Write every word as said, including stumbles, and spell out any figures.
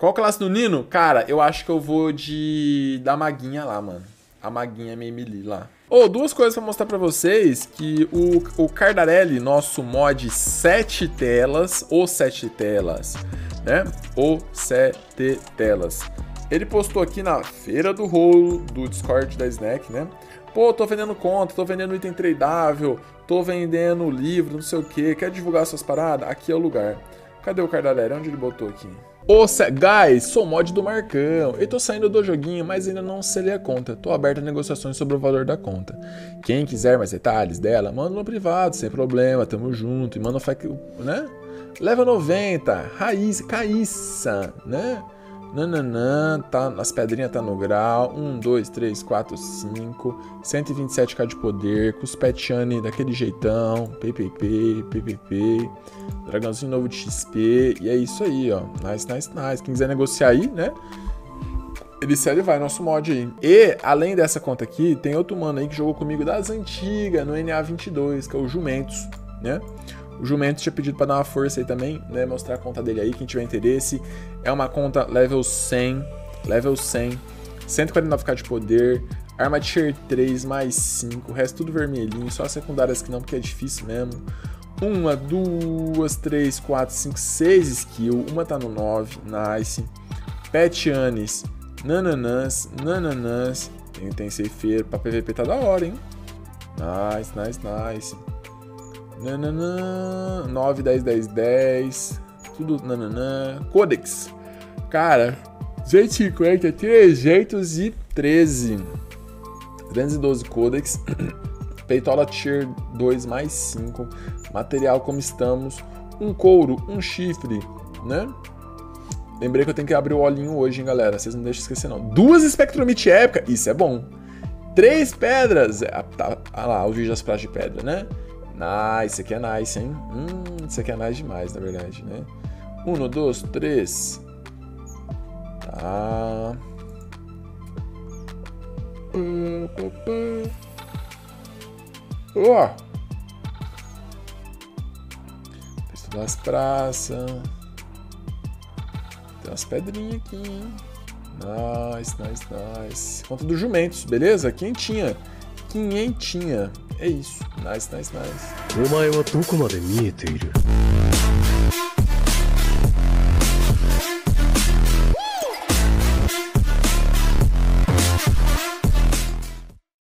Qual classe do Nino? Cara, eu acho que eu vou de... da maguinha lá, mano. A maguinha meio melee lá. Ô, oh, duas coisas pra mostrar pra vocês. Que o, o Cardarelli, nosso mod sete telas, ou sete telas, né? Ou sete telas. Ele postou aqui na feira do rolo do Discord da Snack, né? Pô, tô vendendo conta, tô vendendo item tradável, tô vendendo livro, não sei o que. Quer divulgar suas paradas? Aqui é o lugar. Cadê o Cardarelli? Onde ele botou aqui? Ô, guys, sou mod do Marcão. Eu tô saindo do joguinho, mas ainda não selei a conta. Tô aberto a negociações sobre o valor da conta. Quem quiser mais detalhes dela, manda no privado, sem problema, tamo junto. E manda o né? Level noventa, Raiz, Caíssa, né? Nananã, tá, as pedrinhas tá no grau. um, dois, três, quatro, cinco. cento e vinte e sete k de poder. Com os Petiani daquele jeitão. P P P, P P P. Dragãozinho novo de X P. E é isso aí, ó. Nice, nice, nice. Quem quiser negociar aí, né? Ele segue vai, nosso mod aí. E, além dessa conta aqui, tem outro mano aí que jogou comigo das antigas, no N A vinte e dois, que é o Jumentos, né? O Jumentos tinha pedido pra dar uma força aí também, né? Mostrar a conta dele aí, quem tiver interesse. É uma conta level cem, level cem, cento e quarenta e nove k de poder, arma tier três mais cinco, o resto tudo vermelhinho, só as secundárias que não, porque é difícil mesmo. Uma, duas, três, quatro, cinco, seis skill, uma tá no nove, nice. Petianes, nananãs, nananãs, tem, tem ceifeiro, pra P V P tá da hora, hein? Nice, nice, nice. Nananã, nove, dez, dez, dez, tudo nananã. Codex, cara, duzentos e cinquenta, trezentos e treze, trezentos e doze Codex, peitola tier dois mais cinco, material como estamos, um couro, um chifre, né? Lembrei que eu tenho que abrir o olhinho hoje, hein, galera, vocês não deixem esquecer não. Duas Spectromite épica, isso é bom. Três pedras, ah, tá, ah lá, o vídeo das pratas de pedra, né? Nice, isso aqui é nice, hein? Hum, isso aqui é nice demais, na verdade, né? Um, dois, três. Tá. Ó. Texto das praças. Tem umas pedrinhas aqui, hein? Nice, nice, nice. Conta dos jumentos, beleza? Quentinha. Quinhentinha. É isso. Nice, nice, nice.